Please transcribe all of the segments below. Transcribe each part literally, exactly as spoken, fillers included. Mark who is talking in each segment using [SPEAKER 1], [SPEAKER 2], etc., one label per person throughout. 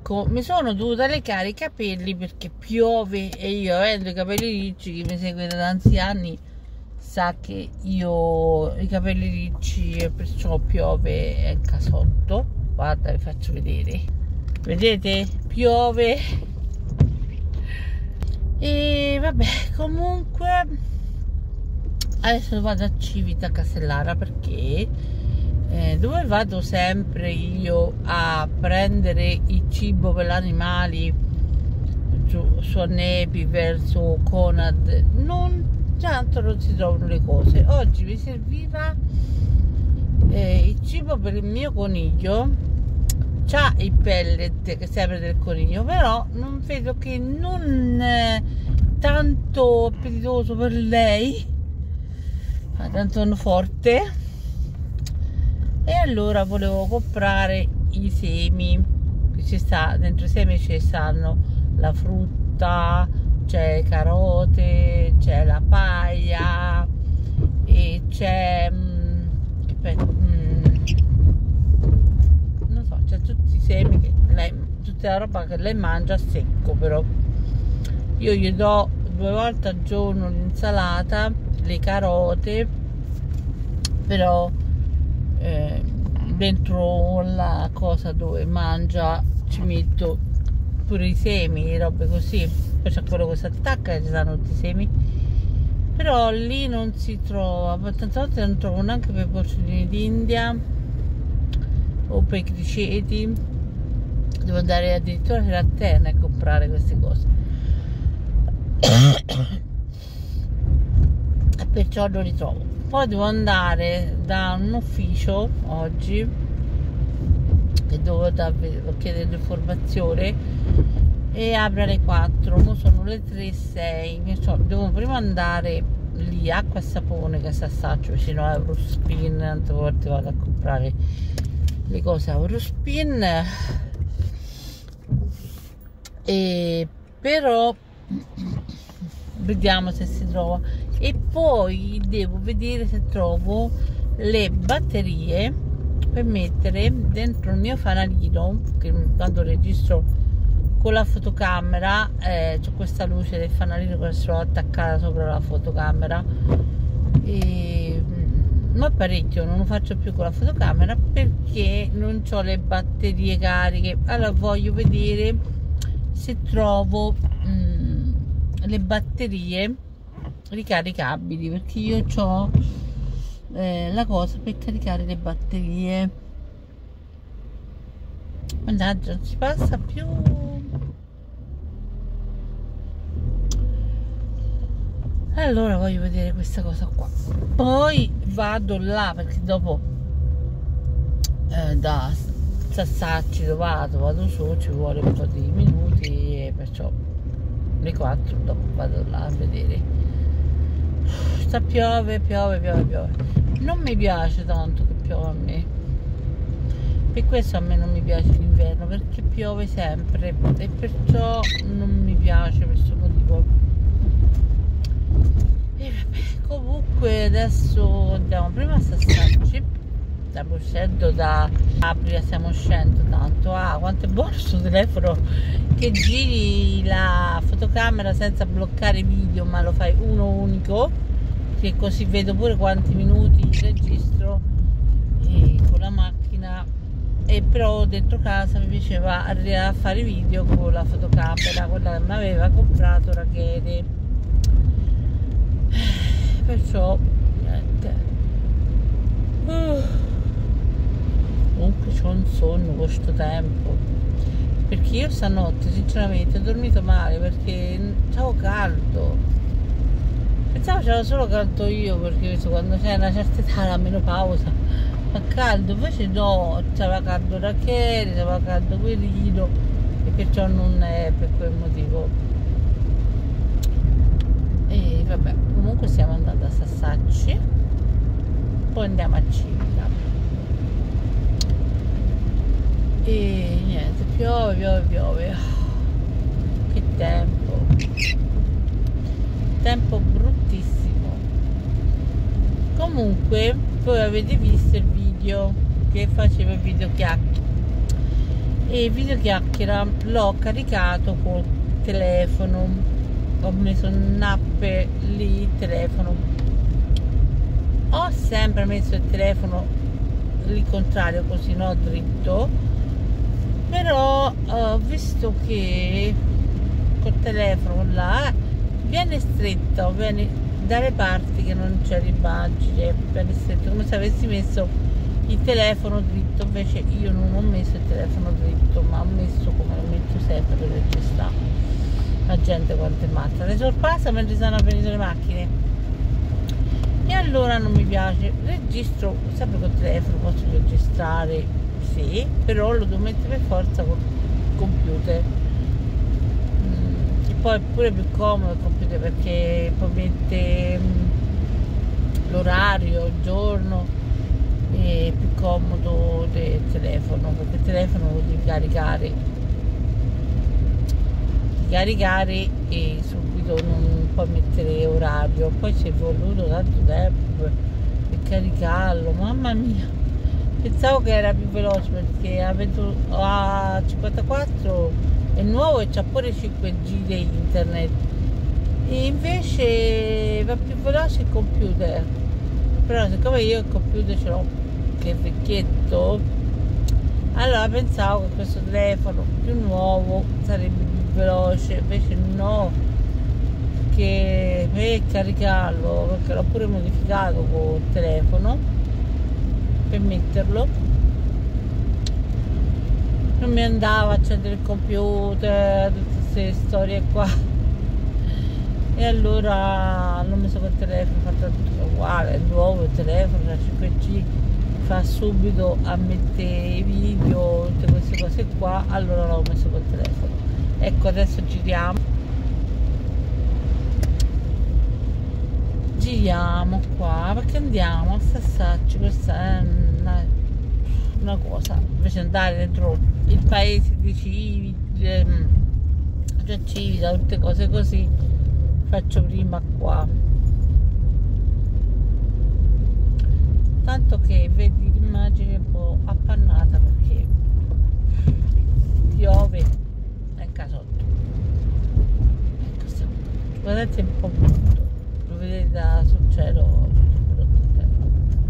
[SPEAKER 1] ecco, mi sono dovuta legare i capelli perché piove e io, avendo i capelli ricci, chi mi segue da tanti anni sa che io ho i capelli ricci e perciò piove, è il casotto. Guarda, vi faccio vedere, vedete? Piove. E vabbè, comunque adesso vado a Civita Castellara perché eh, dove vado sempre io a prendere il cibo per gli animali giù su Nepi verso Conad, non tanto non si trovano le cose. Oggi mi serviva eh, il cibo per il mio coniglio, c'ha il pellet che serve del coniglio, però non vedo che non è tanto appetitoso per lei, ma tanto forte, e allora volevo comprare i semi che ci sta dentro. I semi ci stanno la frutta, c'è carote, c'è la paglia e c'è mm, non so, c'è tutti i semi che lei, tutta la roba che lei mangia a secco. Però io gli do due volte al giorno l'insalata, le carote, però eh, dentro la cosa dove mangia ci metto pure i semi, robe così. Poi c'è quello che si attacca e ci stanno tutti i semi, però lì non si trova, tante volte non trovo neanche per i porcellini d'India o per i criceti, devo andare addirittura a Terna a comprare queste cose e perciò non li trovo. Poi devo andare da un ufficio oggi che devo, devo chiedere informazione e apre alle quattro, ora sono le tre e sei, devo prima andare lì, acqua e sapone che sta staccio vicino a Eurospin, tante volte vado a comprare le cose a Eurospin, e però vediamo se si trova. E poi devo vedere se trovo le batterie per mettere dentro il mio fanalino, che quando registro con la fotocamera eh, c'è questa luce del fanalino che sono attaccata sopra la fotocamera, e ma parecchio non lo faccio più con la fotocamera perché non ho le batterie cariche. Allora voglio vedere se trovo mh, le batterie ricaricabili, perché io ho eh, la cosa per caricare le batterie. Mannaggia, non si passa più. Allora voglio vedere questa cosa qua, poi vado là perché dopo eh, da Sassacci dove vado, vado su, ci vuole un po' di minuti e perciò le quattro dopo vado là a vedere. Sta piove, piove, piove, piove. Non mi piace tanto che piove a me, per questo a me non mi piace l'inverno, perché piove sempre e perciò non mi piace per questo motivo. E vabbè, comunque adesso andiamo prima a Sassacci, stiamo uscendo da Apria, stiamo uscendo tanto. Ah, quanto è buono questo telefono che giri la fotocamera senza bloccare i video, ma lo fai uno unico, che così vedo pure quanti minuti registro e con la macchina. E però dentro casa mi piaceva a fare video con la fotocamera, quella che mi aveva comprato Rachele, perciò niente. Uh. Comunque c'ho un sonno questo tempo, perché io stanotte sinceramente ho dormito male perché c'avevo caldo, pensavo c'avevo solo caldo io, perché quando c'è una certa età, la menopausa, fa caldo, invece no, c'aveva caldo Rachele, c'aveva caldo Guerino, e perciò non è per quel motivo. E vabbè, comunque stiamo andando a Sassacci, poi andiamo a Civita e niente, piove, piove, piove. Che tempo, tempo bruttissimo. Comunque voi avete visto il video che facevo, il video chiacchiere, e videochiacchiera l'ho caricato col telefono, ho messo un'app lì, telefono, ho sempre messo il telefono lì contrario, così no, dritto, però ho visto che col telefono là viene stretto, viene dalle parti che non c'è l'immagine, viene stretto, come se avessi messo il telefono dritto. Invece io non ho messo il telefono dritto, ma ho messo come lo metto sempre per registrare. La gente quanto è matta, le sorpassa mentre stanno a venire le macchine, e allora non mi piace. Registro sempre col telefono, posso registrare, sì, però lo devo mettere per forza col computer. Mm, e poi è pure più comodo il computer, perché poi mette mm, l'orario, il giorno, è più comodo del telefono, perché il telefono lo devi caricare caricare e subito non puoi mettere orario, poi ci è voluto tanto tempo per caricarlo, mamma mia. Pensavo che era più veloce, perché a cinquantaquattro è nuovo e c'ha pure cinque G di internet, e invece va più veloce il computer. Però siccome io il computer ce l'ho che è vecchietto, allora pensavo che questo telefono più nuovo sarebbe più veloce, invece no, che per caricarlo, perché l'ho pure modificato col telefono per metterlo, non mi andava a accendere il computer, tutte queste storie qua, e allora l'ho messo col telefono, ho fatto tutto uguale, è nuovo il telefono, la cinque G fa subito a mettere i video, tutte queste cose qua, allora l'ho messo col telefono. Ecco, adesso giriamo giriamo qua, perché andiamo a Sassacci. Questa è una, una cosa, invece andare dentro il paese di Civita, cioè Civita, tutte cose così, faccio prima qua, tanto che vedi l'immagine un po' appannata perché piove nel casotto. Ecco, stiamo, guardate un po' brutto, lo vedete da sul cielo tutto brutto il tempo.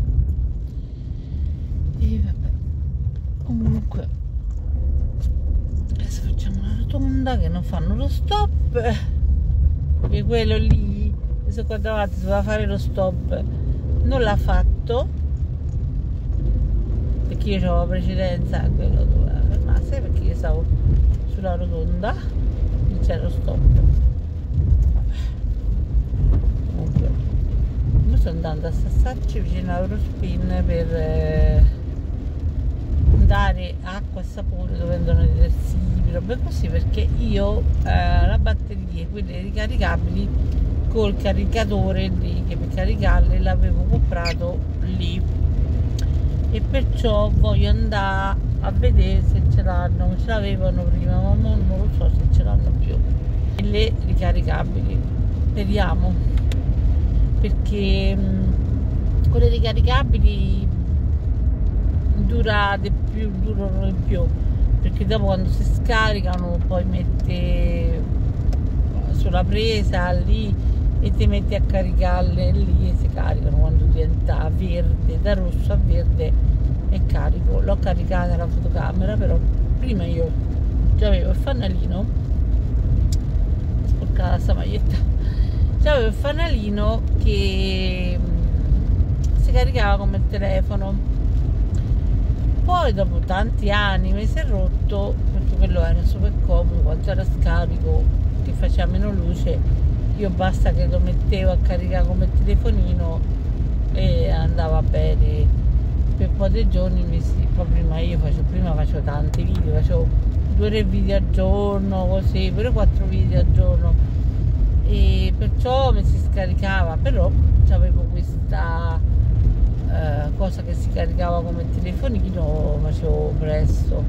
[SPEAKER 1] E vabbè, comunque adesso facciamo una rotonda che non fanno lo stop, perché quello lì, adesso qua davanti si doveva fare lo stop, non l'ha fatto, perché io avevo precedenza a quello doveva fermarsi, perché io stavo sulla rotonda, non c'era lo stop. Vabbè. Comunque io sto andando a Sassacci vicino a Eurospin per eh, dare acqua e sapone dove vendono i detersivi, robe così, perché io eh, la batteria, quelle ricaricabili col caricatore lì, che per caricarle l'avevo comprato lì, e perciò voglio andare a vedere se ce l'hanno. Ce l'avevano prima, ma non lo so se ce l'hanno più, e le ricaricabili, speriamo, perché mh, quelle ricaricabili dura di più, durano di più, perché dopo quando si scaricano poi mette sulla presa lì e ti metti a caricarle lì e si caricano. Quando diventa verde, da rosso a verde è carico. L'ho caricata la fotocamera, però prima io già avevo il fanalino, sporcata sta maglietta, già avevo il fanalino che si caricava come il telefono. Poi dopo tanti anni mi si è rotto, perché quello era super comodo, quando era scarico che faceva meno luce, io basta che lo mettevo a caricare come il telefonino e andava bene per un po' di giorni, mesi. Poi prima io facevo, prima facevo tanti video, facevo due o tre video al giorno, così, pure quattro video al giorno, e perciò mi si scaricava, però avevo questa eh, cosa che si caricava come il telefonino, facevo presto.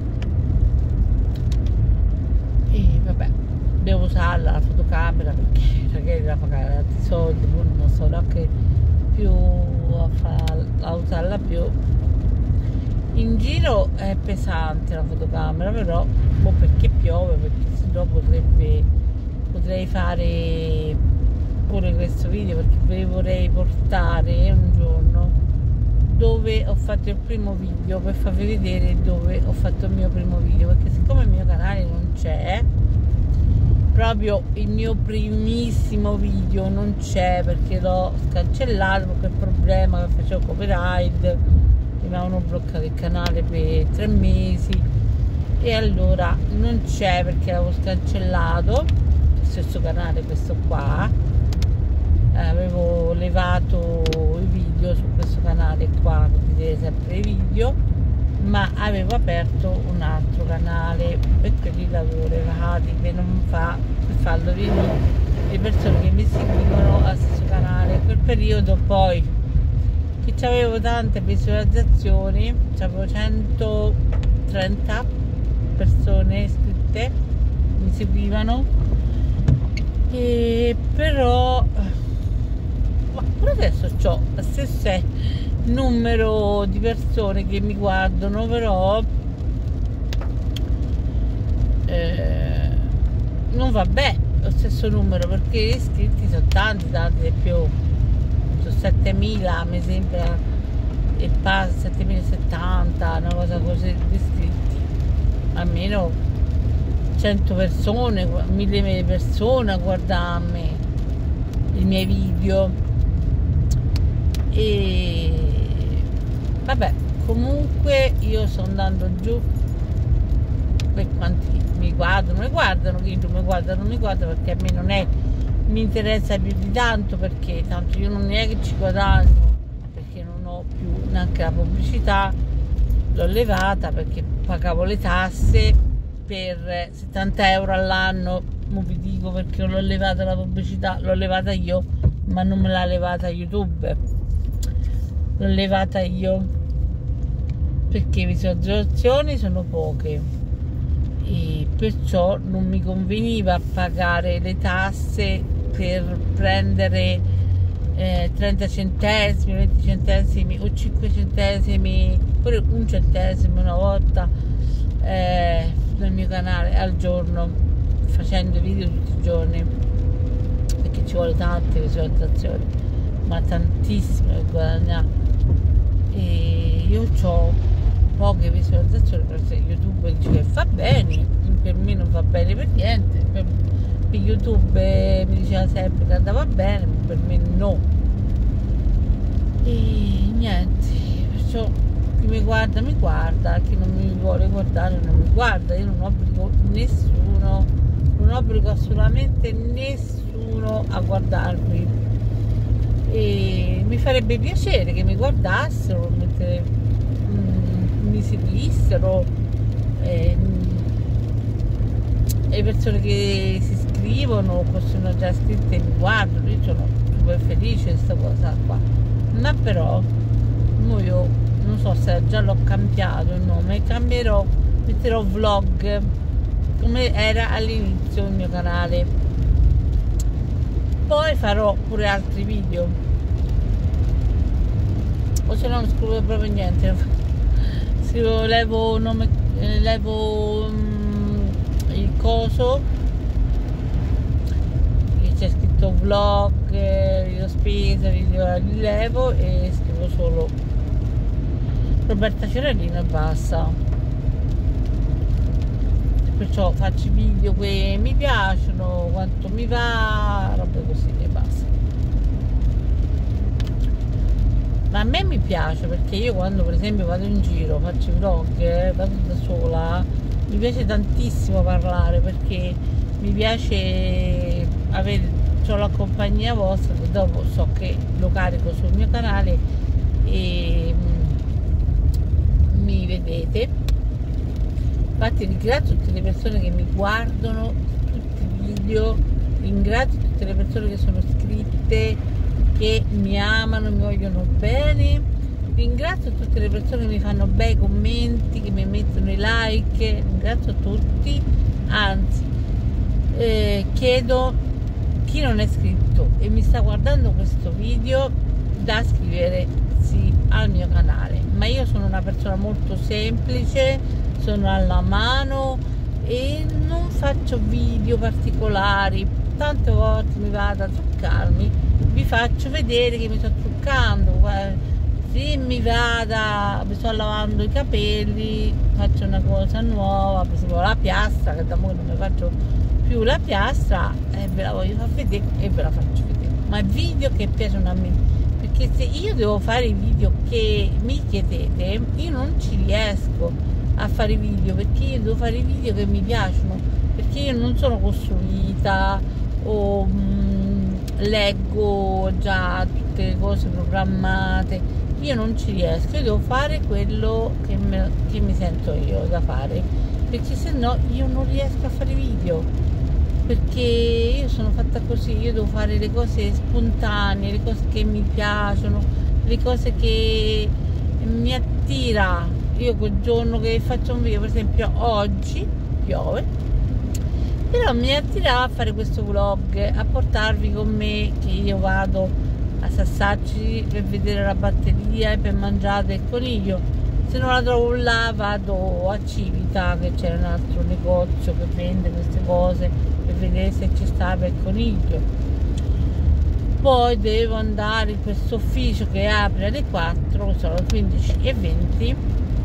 [SPEAKER 1] E vabbè, devo usarla la fotocamera, perché magari la pagare tanti soldi, non so neanche più a, fa, a usarla più, In giro è pesante la fotocamera, però boh, perché piove, perché sennò potrebbe potrei fare pure questo video, perché ve vorrei portare un giorno dove ho fatto il primo video, per farvi vedere dove ho fatto il mio primo video, perché siccome il mio canale non c'è, proprio il mio primissimo video non c'è, perché l'ho cancellato per quel problema che facevo copyright, mi avevano bloccato il canale per tre mesi e allora non c'è perché l'avevo scancellato, lo stesso canale questo qua, eh, avevo levato i video su questo canale qua, vedete sempre i video, ma avevo aperto un altro canale e quelli l'avevo levati per non fa, per farlo venire le persone che mi seguivano al stesso canale. In quel periodo poi che avevo tante visualizzazioni, avevo centotrenta persone iscritte, mi seguivano, e però ma pure adesso ho lo stesso numero di persone che mi guardano, però eh, non va bene lo stesso numero, perché gli iscritti sono tanti, tanti di più, sono settemila mi sembra, e passa settemilasettanta, una cosa così di iscritti, almeno cento persone, mille persone a guardarmi i miei video. E vabbè, comunque io sto andando giù, per quanti mi guardano, mi guardano, chi non mi guarda non mi guarda, perché a me non è, mi interessa più di tanto, perché tanto io non è che ci guadagno, perché non ho più neanche la pubblicità, l'ho levata perché pagavo le tasse per settanta euro all'anno, non vi dico perché l'ho levata la pubblicità, l'ho levata io, ma non me l'ha levata YouTube, l'ho levata io perché le visualizzazioni sono poche e perciò non mi conveniva pagare le tasse per prendere eh, trenta centesimi, venti centesimi o cinque centesimi, pure un centesimo una volta eh, nel mio canale al giorno, facendo video tutti i giorni, perché ci vuole tante visualizzazioni, ma tantissime per guadagnare, e io ho poche visualizzazioni, perché YouTube dice che fa bene, per me non va bene per niente, per, per YouTube mi diceva sempre che andava bene, ma per me no, e niente, perciò chi mi guarda mi guarda, chi non mi vuole guardare non mi guarda, io non obbligo nessuno, non obbligo assolutamente nessuno a guardarmi, e mi farebbe piacere che mi guardassero, mentre mm, mi seguissero, e, e le persone che si iscrivono o sono già iscritte mi guardano, io sono super felice di questa cosa qua, ma però io non so se già l'ho cambiato il nome, cambierò, metterò vlog come era all'inizio il mio canale, poi farò pure altri video, o se no non scrivo proprio niente, scrivo, levo nome, levo um, il coso che c'è scritto vlog, video spesa, video, li levo e scrivo solo Roberta Fiorellino e basta, perciò faccio video che mi piacciono, quanto mi va, robe così e basta. Ma a me mi piace, perché io quando per esempio vado in giro, faccio i vlog, eh, vado da sola, mi piace tantissimo parlare, perché mi piace avere, ho la compagnia vostra, che dopo so che lo carico sul mio canale e mi vedete. Infatti ringrazio tutte le persone che mi guardano tutti i video, ringrazio tutte le persone che sono iscritte, che mi amano, mi vogliono bene, ringrazio tutte le persone che mi fanno bei commenti, che mi mettono i like, ringrazio tutti, anzi eh, chiedo chi non è iscritto e mi sta guardando questo video da iscriversi al al mio canale, ma io sono una persona molto semplice, sono alla mano e non faccio video particolari. Tante volte mi vado a truccarmi, vi faccio vedere che mi sto truccando. Se mi vada, mi sto lavando i capelli, faccio una cosa nuova, per esempio la piastra, che da mo' non mi faccio più la piastra, e ve la voglio far vedere e ve la faccio vedere. Ma video che piacciono a me, perché se io devo fare i video che mi chiedete, io non ci riesco a fare i video, perché io devo fare i video che mi piacciono, perché io non sono costruita o mh, leggo già tutte le cose programmate. Io non ci riesco, io devo fare quello che, me, che mi sento io da fare, perché se no io non riesco a fare video, perché io sono fatta così, io devo fare le cose spontanee, le cose che mi piacciono, le cose che mi attira. Io quel giorno che faccio un video, per esempio oggi piove, però mi attirava a fare questo vlog, a portarvi con me che io vado a Sassacci per vedere la batteria e per mangiare il coniglio. Se non la trovo là vado a Civita, che c'è un altro negozio che vende queste cose, per vedere se ci stava il coniglio. Poi devo andare in questo ufficio che apre alle quattro, sono le quindici e venti,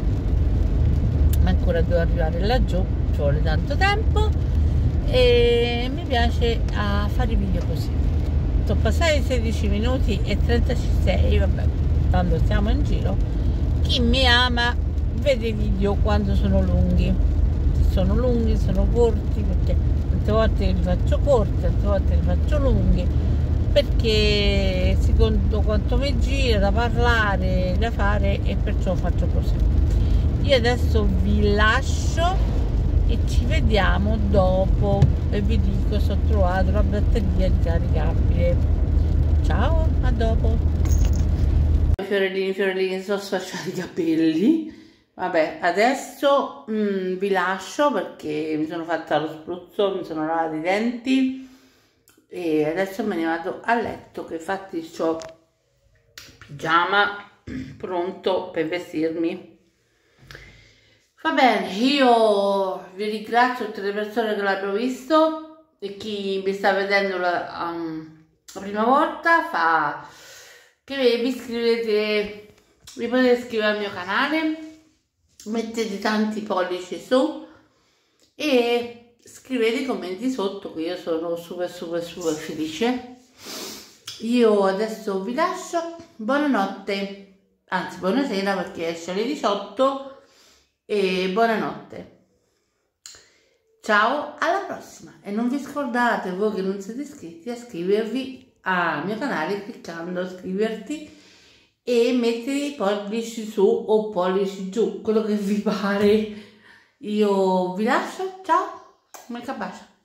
[SPEAKER 1] ma ancora devo arrivare laggiù, ci vuole tanto tempo e mi piace a fare i video così. Sono passati sedici minuti e trentasei, vabbè, tanto stiamo in giro. Chi mi ama vede i video quando sono lunghi, se sono lunghi, sono corti, perché tante volte li faccio corti, tante volte li faccio lunghi, perché secondo quanto mi gira da parlare, da fare, e perciò faccio così. Io adesso vi lascio e ci vediamo dopo e vi dico se ho trovato la batteria ricaricabile. Ciao, a dopo. Fiorellini, fiorellini, sto sfasciando i capelli. Vabbè, adesso mh, vi lascio perché mi sono fatta lo spruzzo, mi sono lavato i denti e adesso me ne vado a letto, che infatti ho pigiama pronto per vestirmi. Va bene, io vi ringrazio tutte le persone che l'hanno visto e chi mi sta vedendo la, um, la prima volta, fa che vi iscrivete, vi potete iscrivere al mio canale, mettete tanti pollici su e scrivete i commenti sotto, che io sono super super super felice. Io adesso vi lascio, buonanotte, anzi buonasera perché esce alle diciotto. E buonanotte, ciao, alla prossima e non vi scordate, voi che non siete iscritti, a iscrivervi al mio canale cliccando iscriverti e mettere i pollici su o pollici giù, quello che vi pare. Io vi lascio, ciao, un bacio.